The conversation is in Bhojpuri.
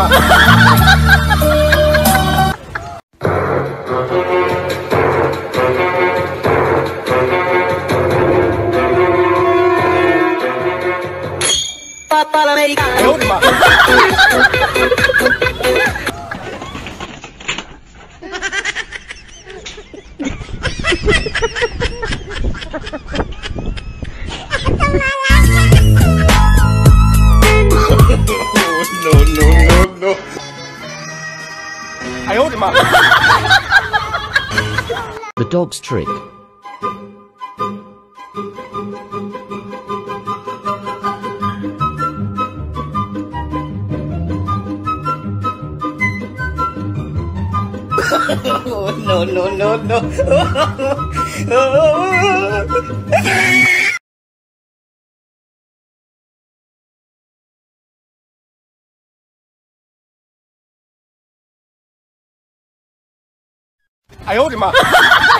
妈！哎呦我的妈！No no no no！ 哎呦我的妈 The dog's trick. No no no no！ 哎呦我的妈！